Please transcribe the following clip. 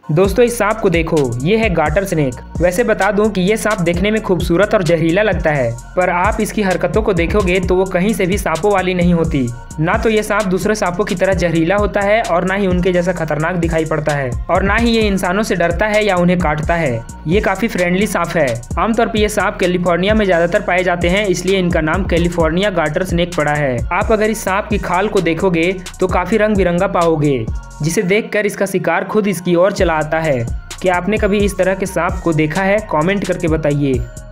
दोस्तों इस सांप को देखो, ये है गाटर स्नेक। वैसे बता दूं कि ये सांप देखने में खूबसूरत और जहरीला लगता है, पर आप इसकी हरकतों को देखोगे तो वो कहीं से भी सांपों वाली नहीं होती। ना तो ये सांप दूसरे सांपों की तरह जहरीला होता है और ना ही उनके जैसा खतरनाक दिखाई पड़ता है, और ना ही ये इंसानों से डरता है या उन्हें काटता है। ये काफी फ्रेंडली सांप है। आमतौर पर ये सांप कैलिफोर्निया में ज्यादातर पाए जाते हैं, इसलिए इनका नाम कैलिफोर्निया गाटर स्नेक पड़ा है। आप अगर इस सांप की खाल को देखोगे तो काफी रंग बिरंगा पाओगे, जिसे देखकर इसका शिकार खुद इसकी ओर चला आता है। क्या आपने कभी इस तरह के सांप को देखा है? कमेंट करके बताइए।